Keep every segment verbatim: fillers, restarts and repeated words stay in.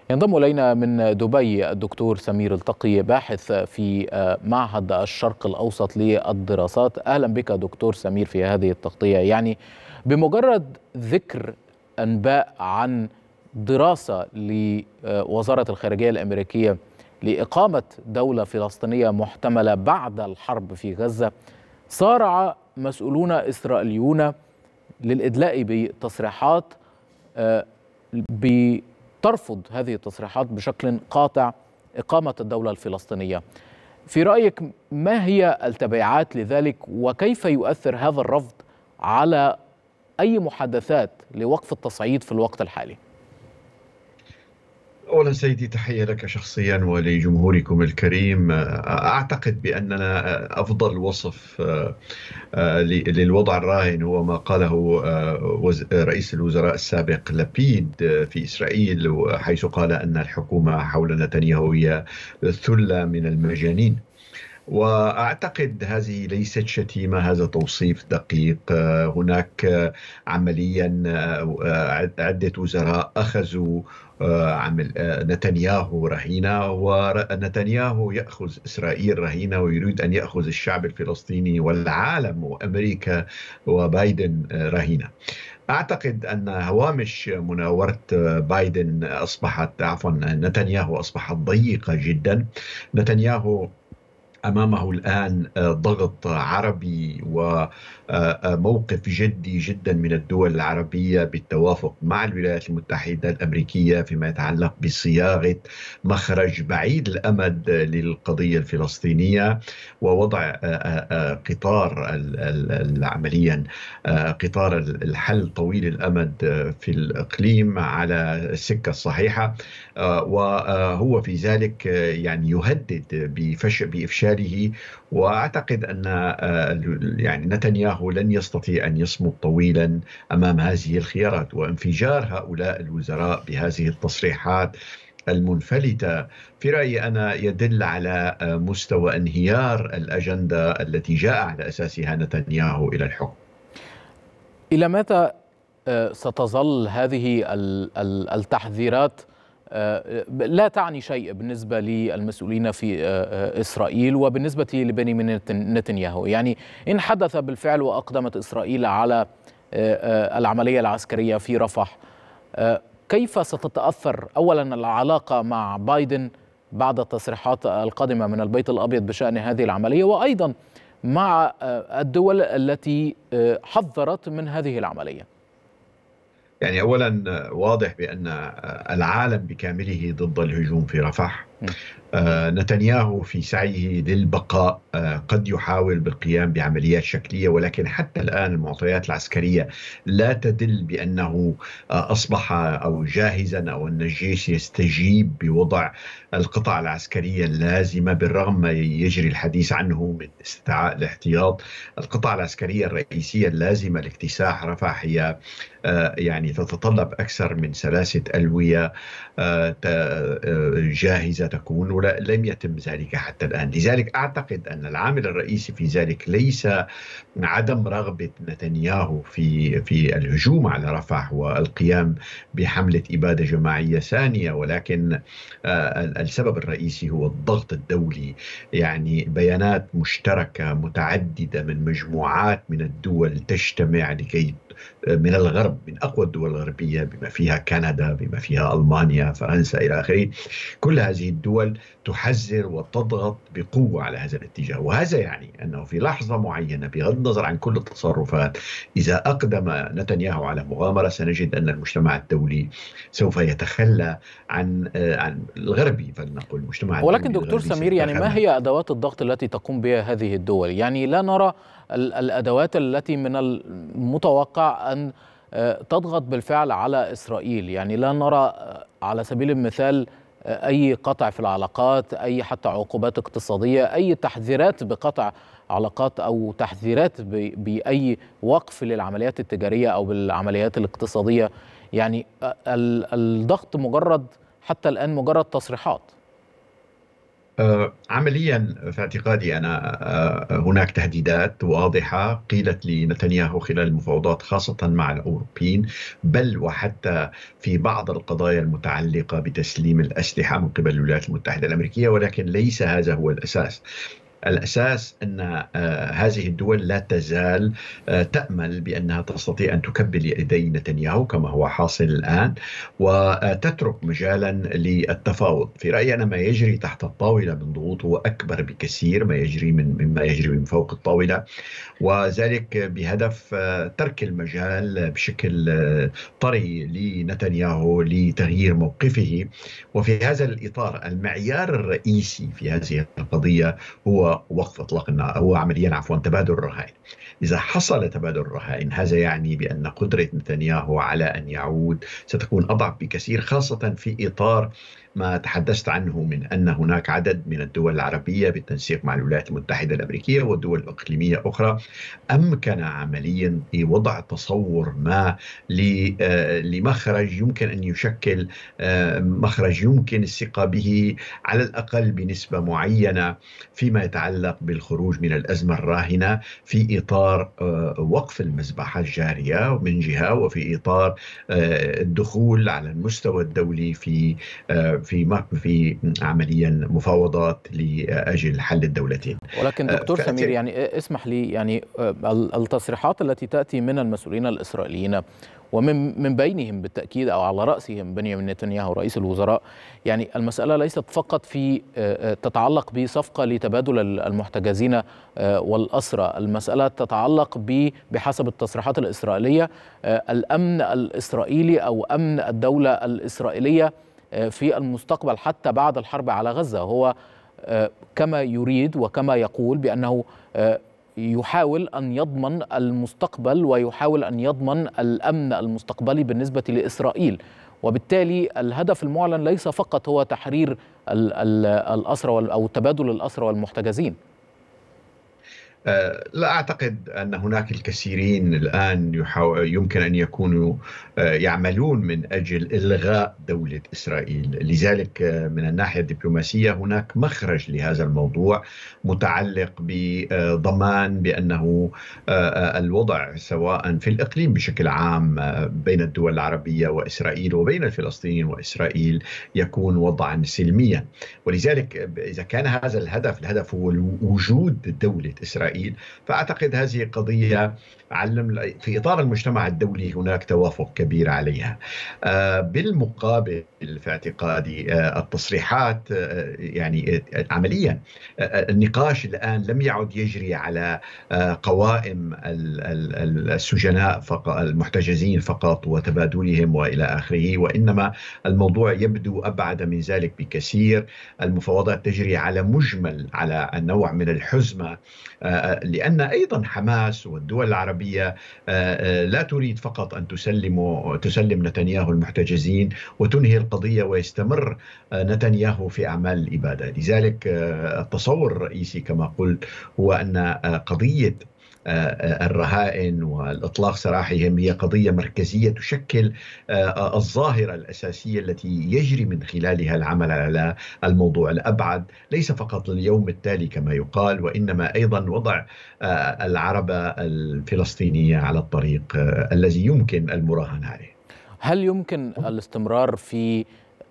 ينضم إلينا من دبي الدكتور سمير التقي، باحث في معهد الشرق الأوسط للدراسات. أهلا بك دكتور سمير في هذه التغطية. يعني بمجرد ذكر أنباء عن دراسة لوزارة الخارجية الأمريكية لإقامة دولة فلسطينية محتملة بعد الحرب في غزة، صارع مسؤولون إسرائيليون للإدلاء بتصريحات بترفض هذه التصريحات بشكل قاطع إقامة الدولة الفلسطينية. في رأيك ما هي التبعات لذلك، وكيف يؤثر هذا الرفض على أي محادثات لوقف التصعيد في الوقت الحالي؟ أولا سيدي، تحية لك شخصيا ولجمهوركم الكريم. أعتقد بأننا أفضل وصف للوضع الراهن هو ما قاله رئيس الوزراء السابق لبيد في إسرائيل، حيث قال أن الحكومة حول نتنياهو هي ثلة من المجانين. وأعتقد هذه ليست شتيمة، هذا توصيف دقيق. هناك عمليا عدة وزراء أخذوا عمل نتنياهو رهينة، ونتنياهو يأخذ إسرائيل رهينة ويريد أن يأخذ الشعب الفلسطيني والعالم وأمريكا وبايدن رهينة. أعتقد أن هوامش مناورة بايدن أصبحت عفوا نتنياهو أصبحت ضيقة جدا. نتنياهو أمامه الآن ضغط عربي وموقف جدي جدا من الدول العربية بالتوافق مع الولايات المتحدة الأمريكية فيما يتعلق بصياغة مخرج بعيد الأمد للقضية الفلسطينية، ووضع قطار عمليا قطار الحل طويل الأمد في الإقليم على السكة الصحيحة. وهو في ذلك يعني يهدد بإفشال، وأعتقد أن يعني نتنياهو لن يستطيع أن يصمد طويلا أمام هذه الخيارات. وانفجار هؤلاء الوزراء بهذه التصريحات المنفلتة في رأيي أنا يدل على مستوى انهيار الأجندة التي جاء على أساسها نتنياهو إلى الحكم. إلى متى ستظل هذه التحذيرات لا تعني شيء بالنسبة للمسؤولين في إسرائيل وبالنسبة لبنيامين نتنياهو؟ يعني إن حدث بالفعل وأقدمت إسرائيل على العملية العسكرية في رفح، كيف ستتأثر أولا العلاقة مع بايدن بعد التصريحات القادمة من البيت الأبيض بشأن هذه العملية، وأيضا مع الدول التي حذرت من هذه العملية؟ يعني أولا واضح بأن العالم بكامله ضد الهجوم في رفح. آه نتنياهو في سعيه للبقاء آه قد يحاول بالقيام بعمليات شكلية، ولكن حتى الآن المعطيات العسكرية لا تدل بأنه آه أصبح أو جاهزا أو أن الجيش يستجيب بوضع القطع العسكرية اللازمة، بالرغم ما يجري الحديث عنه من استدعاء الاحتياط. القطع العسكرية الرئيسية اللازمة لاكتساح رفح هي آه يعني تتطلب أكثر من ثلاثة ألوية آه جاهزة تكون، ولم يتم ذلك حتى الآن. لذلك أعتقد أن العامل الرئيسي في ذلك ليس عدم رغبة نتنياهو في في الهجوم على رفح والقيام بحملة إبادة جماعية ثانية، ولكن السبب الرئيسي هو الضغط الدولي. يعني بيانات مشتركة متعددة من مجموعات من الدول تجتمع لكي من الغرب، من أقوى الدول الغربية بما فيها كندا، بما فيها ألمانيا، فرنسا إلى آخره. كل هذه الدول تحذر وتضغط بقوة على هذا الاتجاه، وهذا يعني أنه في لحظة معينة بغض النظر عن كل التصرفات إذا أقدم نتنياهو على مغامرة سنجد أن المجتمع الدولي سوف يتخلى عن عن الغربي، فلنقل المجتمع الدولي. ولكن دكتور سمير، يعني ما هي أدوات الضغط التي تقوم بها هذه الدول؟ يعني لا نرى الأدوات التي من المتوقع أن تضغط بالفعل على إسرائيل. يعني لا نرى على سبيل المثال أي قطع في العلاقات، أي حتى عقوبات اقتصادية، أي تحذيرات بقطع علاقات أو تحذيرات بأي وقف للعمليات التجارية أو بالعمليات الاقتصادية. يعني الضغط مجرد حتى الآن مجرد تصريحات. آه، عمليا في اعتقادي أنا آه، هناك تهديدات واضحة قيلت لنتنياهو خلال المفاوضات خاصة مع الأوروبيين، بل وحتى في بعض القضايا المتعلقة بتسليم الأسلحة من قبل الولايات المتحدة الأمريكية، ولكن ليس هذا هو الأساس. الأساس أن آه، هذه الدول لا تزال آه، تأمل بأنها تستطيع أن تكبل يدي نتنياهو كما هو حاصل الآن، وتترك مجالا للتفاوض. في رأيي أنا ما يجري تحت الطاولة من ضغوط هو أكبر بكثير ما يجري من مما يجري من فوق الطاولة، وذلك بهدف آه، ترك المجال بشكل آه، طري لنتنياهو لتغيير موقفه. وفي هذا الإطار المعيار الرئيسي في هذه القضية هو وقف إطلاق النار، هو عمليا عفوا تبادل الرهائن. إذا حصل تبادل الرهائن هذا يعني بأن قدرة نتنياهو على أن يعود ستكون أضعف بكثير، خاصة في إطار ما تحدثت عنه من أن هناك عدد من الدول العربية بالتنسيق مع الولايات المتحدة الأمريكية والدول الإقليمية أخرى أمكن عمليا وضع تصور ما لمخرج يمكن أن يشكل مخرج يمكن الثقة به على الأقل بنسبة معينة فيما يتعلق بالخروج من الأزمة الراهنة في إطار وقف المذبحة الجارية من جهة، وفي إطار الدخول على المستوى الدولي في في في عمليا مفاوضات لاجل حل الدولتين. ولكن دكتور سمير، يعني اسمح لي، يعني التصريحات التي تاتي من المسؤولين الاسرائيليين ومن من بينهم بالتاكيد او على راسهم بنيامين نتنياهو رئيس الوزراء، يعني المساله ليست فقط في تتعلق بصفقه لتبادل المحتجزين والاسرى، المساله تتعلق بحسب التصريحات الاسرائيليه الامن الاسرائيلي او امن الدوله الاسرائيليه في المستقبل حتى بعد الحرب على غزة. هو كما يريد وكما يقول بأنه يحاول أن يضمن المستقبل ويحاول أن يضمن الأمن المستقبلي بالنسبة لإسرائيل، وبالتالي الهدف المعلن ليس فقط هو تحرير الأسرى أو تبادل الأسرى والمحتجزين. لا أعتقد أن هناك الكثيرين الآن يمكن أن يكونوا يعملون من أجل إلغاء دولة إسرائيل. لذلك من الناحية الدبلوماسية هناك مخرج لهذا الموضوع متعلق بضمان بأنه الوضع سواء في الإقليم بشكل عام بين الدول العربية وإسرائيل وبين الفلسطينيين وإسرائيل يكون وضعا سلميا. ولذلك إذا كان هذا الهدف الهدف هو وجود دولة إسرائيل، فأعتقد هذه قضية علم في إطار المجتمع الدولي هناك توافق كبير عليها. بالمقابل في اعتقادي التصريحات يعني عمليا النقاش الآن لم يعد يجري على قوائم السجناء فقط المحتجزين فقط وتبادلهم وإلى آخره، وإنما الموضوع يبدو أبعد من ذلك بكثير. المفاوضات تجري على مجمل على النوع من الحزمة، لأن أيضا حماس والدول العربية لا تريد فقط أن تسلم تسلم نتنياهو المحتجزين وتنهي القضية ويستمر نتنياهو في أعمال الإبادة. لذلك التصور الرئيسي كما قلت هو أن قضية الرهائن والإطلاق سراحهم هي قضية مركزية تشكل الظاهرة الأساسية التي يجري من خلالها العمل على الموضوع الأبعد، ليس فقط لليوم التالي كما يقال، وإنما أيضا وضع العربة الفلسطينية على الطريق الذي يمكن المراهنة عليه. هل يمكن الاستمرار في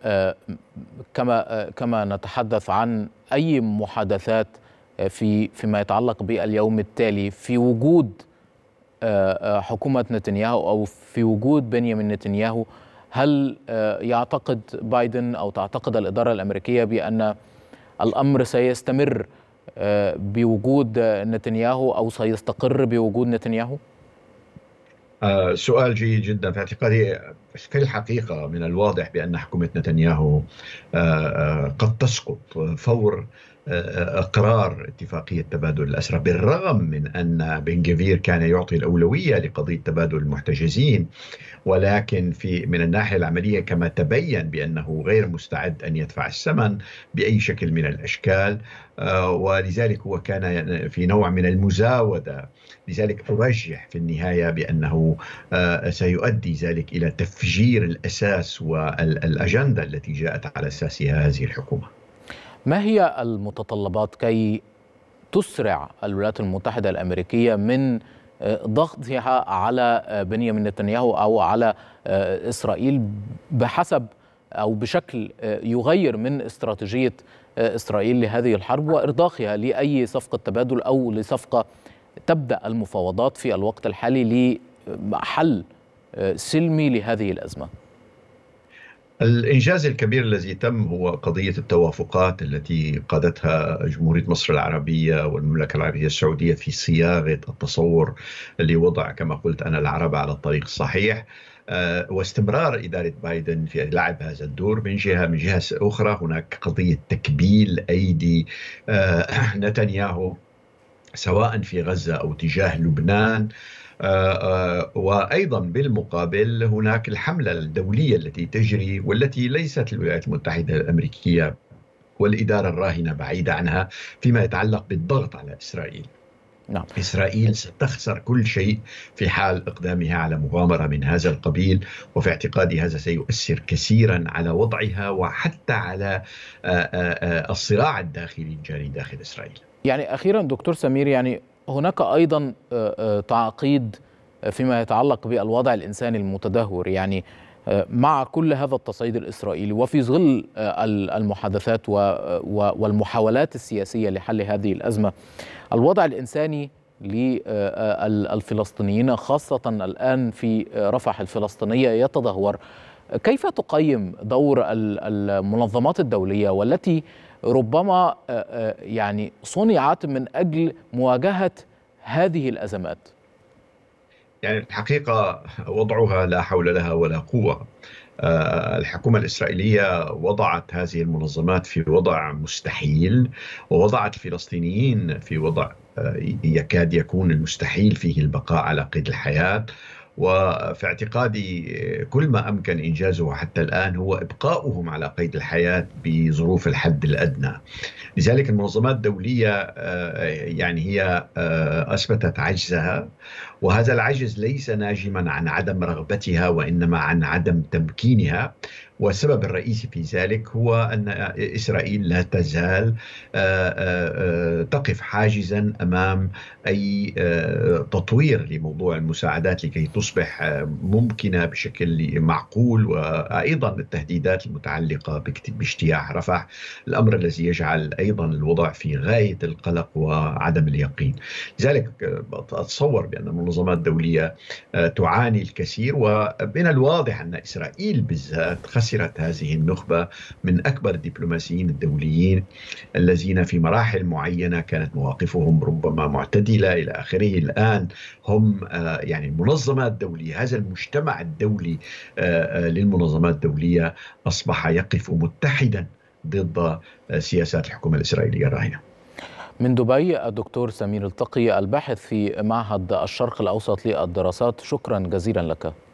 كما كما نتحدث عن أي محادثات في فيما يتعلق باليوم التالي في وجود حكومة نتنياهو أو في وجود بنيامين نتنياهو؟ هل يعتقد بايدن أو تعتقد الإدارة الأمريكية بأن الأمر سيستمر بوجود نتنياهو أو سيستقر بوجود نتنياهو؟ آه سؤال جيد جدا. في اعتقادي في الحقيقة من الواضح بأن حكومة نتنياهو آه آه قد تسقط فور إقرار اتفاقية تبادل الأسرى، بالرغم من أن بن غفير كان يعطي الأولوية لقضية تبادل المحتجزين، ولكن في من الناحية العملية كما تبين بأنه غير مستعد أن يدفع الثمن بأي شكل من الأشكال، ولذلك هو كان في نوع من المزاودة. لذلك أرجح في النهاية بأنه سيؤدي ذلك إلى تفجير الأساس والأجندة التي جاءت على أساسها هذه الحكومة. ما هي المتطلبات كي تسرع الولايات المتحدة الأمريكية من ضغطها على بنيامين نتنياهو أو على إسرائيل بحسب أو بشكل يغير من استراتيجية إسرائيل لهذه الحرب وإرضاخها لأي صفقة تبادل أو لصفقة تبدأ المفاوضات في الوقت الحالي لحل سلمي لهذه الأزمة؟ الإنجاز الكبير الذي تم هو قضية التوافقات التي قادتها جمهورية مصر العربية والمملكة العربية السعودية في صياغة التصور لوضع كما قلت أنا العرب على الطريق الصحيح، واستمرار إدارة بايدن في لعب هذا الدور. من جهة من جهة أخرى هناك قضية تكبيل أيدي نتنياهو سواء في غزة أو تجاه لبنان. وأيضا بالمقابل هناك الحملة الدولية التي تجري والتي ليست الولايات المتحدة الأمريكية والإدارة الراهنة بعيدة عنها فيما يتعلق بالضغط على إسرائيل. نعم. إسرائيل ستخسر كل شيء في حال إقدامها على مغامرة من هذا القبيل، وفي اعتقادي هذا سيؤثر كثيرا على وضعها وحتى على الصراع الداخلي الجاري داخل إسرائيل. يعني أخيرا دكتور سمير، يعني هناك أيضا تعقيد فيما يتعلق بالوضع الإنساني المتدهور، يعني مع كل هذا التصعيد الإسرائيلي وفي ظل المحادثات والمحاولات السياسية لحل هذه الأزمة، الوضع الإنساني للفلسطينيين خاصة الآن في رفح الفلسطينية يتدهور. كيف تقيم دور المنظمات الدولية والتي ربما يعني صنعت من أجل مواجهة هذه الأزمات؟ يعني الحقيقة وضعها لا حول لها ولا قوة. الحكومة الإسرائيلية وضعت هذه المنظمات في وضع مستحيل، ووضعت الفلسطينيين في وضع يكاد يكون المستحيل فيه البقاء على قيد الحياة. وفي اعتقادي كل ما أمكن إنجازه حتى الآن هو إبقاؤهم على قيد الحياة بظروف الحد الأدنى. لذلك المنظمات الدولية يعني هي أثبتت عجزها، وهذا العجز ليس ناجما عن عدم رغبتها وإنما عن عدم تمكينها. والسبب الرئيسي في ذلك هو أن إسرائيل لا تزال تقف حاجزا أمام أي تطوير لموضوع المساعدات لكي تصبح ممكنة بشكل معقول، وأيضا التهديدات المتعلقة باجتياح رفح، الأمر الذي يجعل أيضا الوضع في غاية القلق وعدم اليقين. لذلك أتصور بأن المنظمات الدولية تعاني الكثير، ومن الواضح أن إسرائيل بالذات خسرت هذه النخبة من أكبر الدبلوماسيين الدوليين الذين في مراحل معينة كانت مواقفهم ربما معتدلة إلى آخره. الآن هم يعني المنظمات الدولية، هذا المجتمع الدولي للمنظمات الدولية أصبح يقف متحدا ضد سياسات الحكومة الإسرائيلية الراهنة. من دبي الدكتور سمير التقي، الباحث في معهد الشرق الأوسط للدراسات، شكرا جزيلا لك.